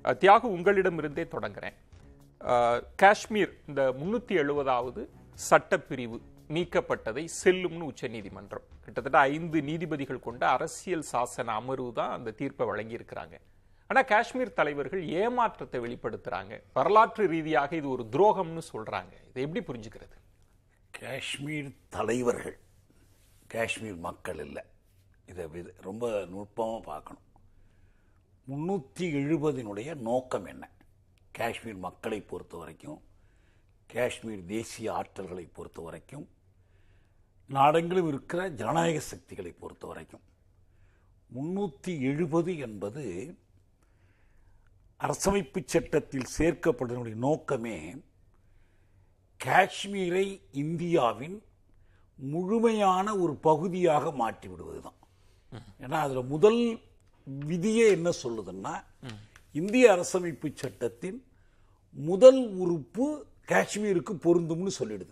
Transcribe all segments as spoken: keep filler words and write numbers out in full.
தியாகு, உங்களிடமிருந்தே தொடங்குறேன். காஷ்மீர் இந்த முன்னூத்தி எழுபதாவது சட்டப்பிரிவு நீக்கப்பட்டதை செல்லும்னு உச்ச நீதிமன்றம் கிட்டத்தட்ட ஐந்து நீதிபதிகள் கொண்ட அரசியல் சாசன அமர்வு தான் அந்த தீர்ப்பை வழங்கி இருக்கிறாங்க. ஆனா காஷ்மீர் தலைவர்கள் ஏமாற்றத்தை வெளிப்படுத்துறாங்க. வரலாற்று ரீதியாக இது ஒரு துரோகம்னு சொல்றாங்க. இதை எப்படி புரிஞ்சுக்கிறது? காஷ்மீர் தலைவர்கள் காஷ்மீர் மக்கள் இல்லை. இதை ரொம்ப நுட்பமாக பார்க்கணும். முன்னூற்றி எழுபதினுடைய நோக்கம் என்ன? காஷ்மீர் மக்களை பொறுத்த வரைக்கும், காஷ்மீர் தேசிய ஆற்றல்களை பொறுத்த வரைக்கும், நாடெங்கிலும் இருக்கிற ஜனநாயக சக்திகளை பொறுத்த வரைக்கும் முன்னூற்றி எழுபது என்பது அரசமைப்பு சட்டத்தில் சேர்க்கப்படுவதனுடைய நோக்கமே காஷ்மீரை இந்தியாவின் முழுமையான ஒரு பகுதியாக மாற்றிவிடுவது தான். ஏன்னா அதில் முதல் விதியே என்ன சொல்லுதுன்னா, இந்திய அரசமைப்பு சட்டத்தின் முதல் உறுப்பு காஷ்மீருக்கு பொருந்தும்னு சொல்லிடுது.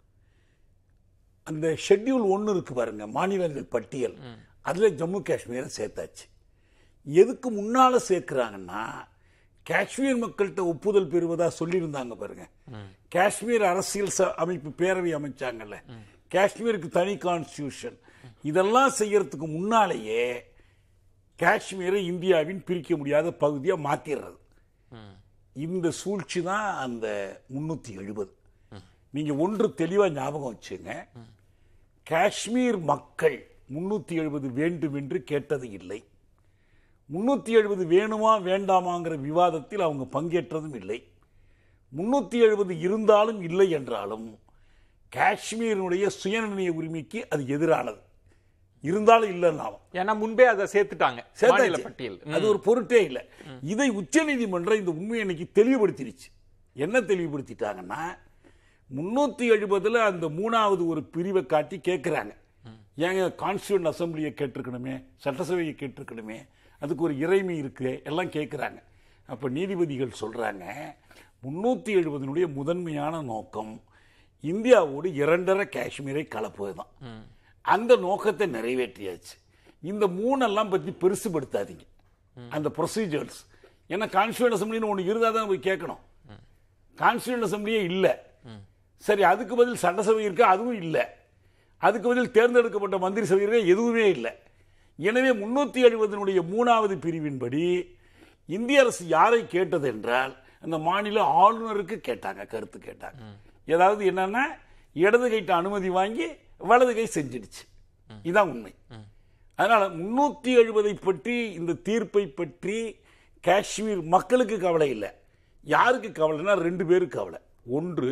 அந்த ஷெட்யூல் ஒன்று இருக்கு பாருங்க, மாநிலங்கள் பட்டியல், அதில் ஜம்மு காஷ்மீரை சேர்த்தாச்சு. எதுக்கு முன்னால சேர்க்கிறாங்கன்னா, காஷ்மீர் மக்கள்கிட்ட ஒப்புதல் பெறுவதா சொல்லியிருந்தாங்க பாருங்க. காஷ்மீர் அரசியல் அமைப்பு பேரவை அமைச்சாங்கல்ல, காஷ்மீருக்கு தனி கான்ஸ்டிடியூஷன், இதெல்லாம் செய்யறதுக்கு முன்னாலேயே காஷ்மீரை இந்தியாவின் பிரிக்க முடியாத பகுதியாக மாத்திடுறது. இந்த சூழ்ச்சி தான் அந்த முன்னூத்தி எழுபது. நீங்க ஒன்று தெளிவா ஞாபகம் வச்சுங்க, காஷ்மீர் மக்கள் முன்னூத்தி எழுபது வேண்டும் என்று கேட்டது இல்லை. முன்னூத்தி எழுபது வேணுமா வேண்டாமாங்கிற விவாதத்தில் அவங்க பங்கேற்றதும் இல்லை. முன்னூத்தி எழுபது இருந்தாலும் இல்லை என்றாலும் காஷ்மீருடைய சுயநிர்ணய உரிமைக்கு அது எதிரானது. இருந்தாலும் இல்லைன்னாலும், ஏன்னா முன்பே அதை சேர்த்துட்டாங்க பட்டியல், அது ஒரு பொருட்டே இல்லை. இதை உச்ச நீதிமன்றம் இந்த உண்மையை இன்னைக்கு தெளிவுபடுத்திடுச்சு. என்ன தெளிவுபடுத்திட்டாங்கன்னா, முன்னூத்தி எழுபதுல அந்த மூணாவது ஒரு பிரிவை காட்டி கேட்கிறாங்க, ஏங்க கான்ஸ்டியூண்ட் அசம்பிளியை கேட்டிருக்கணுமே, சட்டசபையை கேட்டிருக்கணுமே, அதுக்கு ஒரு இறைமை இருக்கு, எல்லாம் கேட்கிறாங்க. அப்ப நீதிபதிகள் சொல்றாங்க, முன்னூத்தி எழுபதனுடைய முதன்மையான நோக்கம் இந்தியாவோடு இரண்டரை காஷ்மீரை கலப்புவதுதான். அந்த நோக்கத்தை நிறைவேற்றியாச்சு. இந்த மூணெல்லாம் பற்றி பெருசுபடுத்தாதீங்க அந்த ப்ரொசீஜர்ஸ். ஏன்னா கான்ஸ்டியூண்ட் அசம்பிளின்னு ஒன்று இருந்தால் தான் போய் கேட்கணும். கான்ஸ்டியூண்ட் அசம்பிளியே இல்லை. சரி, அதுக்கு பதில் சட்டசபை இருக்கு, அதுவும் இல்லை. அதுக்கு பதில் தேர்ந்தெடுக்கப்பட்ட மந்திரி சபை இருக்கு, எதுவுமே இல்லை. எனவே முன்னூத்தி எழுபதனுடைய மூணாவது பிரிவின்படி இந்திய அரசு யாரை கேட்டது என்றால், அந்த மாநில ஆளுநருக்கு கேட்டாங்க, கருத்து கேட்டாங்க. ஏதாவது என்னன்னா, இடது கைட்ட அனுமதி வாங்கி வலது கை செஞ்சிடுச்சு. இதான் உண்மை. அதனால முன்னூத்தி எழுபதை பற்றி, இந்த தீர்ப்பை பற்றி காஷ்மீர் மக்களுக்கு கவலை இல்லை. யாருக்கு கவலைன்னா, ரெண்டு பேருக்கு கவலை. ஒன்று,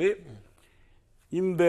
இந்த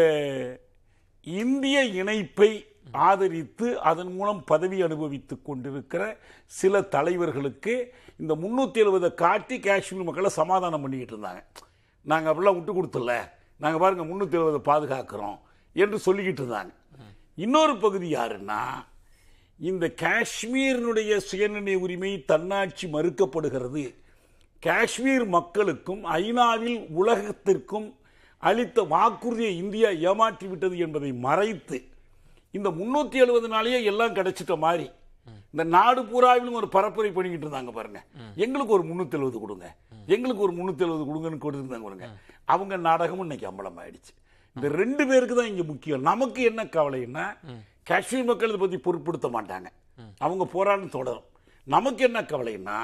இந்திய இணைப்பை ஆதரித்து அதன் மூலம் பதவி அனுபவித்துக் கொண்டிருக்கிற சில தலைவர்களுக்கு இந்த முன்னூத்தி எழுபதை காட்டி காஷ்மீர் மக்களை சமாதானம் பண்ணிக்கிட்டு இருந்தாங்க. நாங்கள் அப்படிலாம் விட்டு கொடுத்துல, நாங்கள் பாருங்க முன்னூத்தி எழுபதை பாதுகாக்கிறோம் என்று சொல்லிக்கிட்டு இருந்தாங்க. இன்னொரு பகுதி யாருன்னா, இந்த காஷ்மீரினுடைய சுயநிர்ணய உரிமை, தன்னாட்சி மறுக்கப்படுகிறது, காஷ்மீர் மக்களுக்கும் ஐநாவில் உலகத்திற்கும் அளித்த வாக்குறுதியை இந்தியா ஏமாற்றி விட்டது என்பதை மறைத்து, இந்த முன்னூத்தி எழுபது நாளையே எல்லாம் கிடைச்சிட்ட மாதிரி இந்த நாடு பூராவிலும் ஒரு பரப்புரை பண்ணிக்கிட்டு இருந்தாங்க பாருங்க. எங்களுக்கு ஒரு முன்னூத்தி எழுபது கொடுங்க, எங்களுக்கு ஒரு முன்னூத்தி எழுபது கொடுங்கன்னு கொடுத்துருந்தாங்க பாருங்க. அவங்க நாடகமும் இன்னைக்கு அம்பலம் ஆயிடுச்சு. இந்த ரெண்டு பேருக்கு தான் இங்க முக்கியம். நமக்கு என்ன கவலைன்னா, காஷ்மீர் மக்கள் இதை பத்தி பொருட்படுத்த மாட்டாங்க, அவங்க போராட்டம் தொடரும். நமக்கு என்ன கவலைன்னா,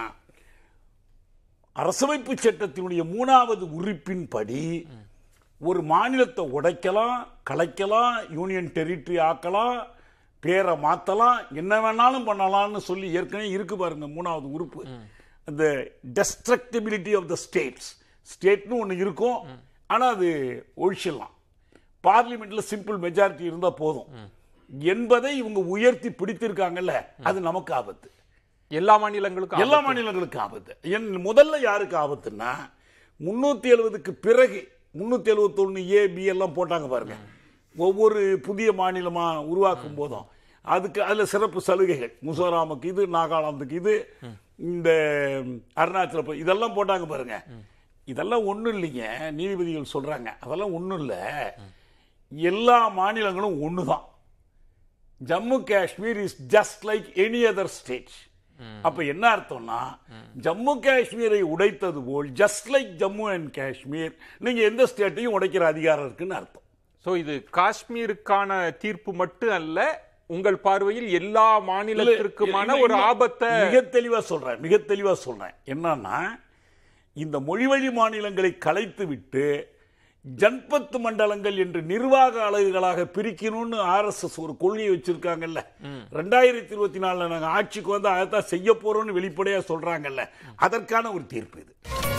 அரசமைப்பு சட்டத்தினுடைய மூணாவது உறுப்பின் படி ஒரு மாநிலத்தை உடைக்கலாம், கலைக்கலாம், யூனியன் டெரிட்டரி ஆக்கலாம், பேரை மாத்தலாம், என்ன வேணாலும் பண்ணலாம்னு சொல்லி ஏற்கனவே இருக்கு பாருங்க மூணாவது உறுப்பு. அந்த டெஸ்ட்ரக்டிபிலிட்டி ஆஃப் த ஸ்டேட்ஸ், ஸ்டேட்னு ஒன்று இருக்கும், ஆனால் அது ஒழிச்சிடலாம், பார்லிமெண்ட்ல சிம்பிள் மெஜாரிட்டி இருந்தா போதும் என்பதை இவங்க உயர்த்தி பிடித்திருக்காங்கல்ல, அது நமக்கு ஆபத்து. எல்லா மாநிலங்களுக்கும் எல்லா மாநிலங்களுக்கும் ஆபத்து. முதல்ல யாருக்கு ஆபத்துன்னா, முன்னூத்தி எழுபதுக்கு பிறகு முன்னூத்தி எழுபத்தி ஒன்னு ஏ பி எல்லாம் போட்டாங்க பாருங்க. ஒவ்வொரு புதிய மாநிலமா உருவாக்கும் போதும் அதுக்கு அதுல சிறப்பு சலுகைகள், மிசோராமுக்கு இது, நாகாலாந்துக்கு இது, இந்த அருணாச்சல இதெல்லாம் போட்டாங்க பாருங்க. இதெல்லாம் ஒண்ணும் இல்லைங்க, நீதிபதிகள் சொல்றாங்க, அதெல்லாம் ஒண்ணும் இல்லை. எல்லா மாநிலங்களும் ஒண்ணுதான். Jammu Kashmir is just like any other state. அப்ப என்ன அர்த்தம்னா ஜம்மு காஷ்மீரை உடைத்தது போல் just like Jammu and Kashmir நீங்க எந்த ஸ்டேட்டையும் உடைக்கிற அதிகாரம் இருக்குன்னு அர்த்தம். சோ இது காஷ்மீருக்கான தீர்ப்பு மட்டும் அல்ல, உங்கள் பார்வையில் எல்லா மாநிலத்திற்குமான ஒரு ஆபத்தை மிக தெளிவா சொல்றேன் மிக தெளிவா சொல்றேன் என்னன்னா இந்த மொழிவழி மாநிலங்களை கலைத்து விட்டு ஜன்பத் மண்டலங்கள் என்று நிர்வாக அலகுகளாக பிரிக்கணும்னு ஆர் எஸ் எஸ் ஒரு கொள்கையை வச்சிருக்காங்கல்ல. ரெண்டாயிரத்தி இருபத்தி நாலுல நாங்க ஆட்சிக்கு வந்து அதைத்தான் செய்ய போறோம்னு வெளிப்படையா சொல்றாங்கல்ல, அதற்கான ஒரு தீர்ப்பு இது.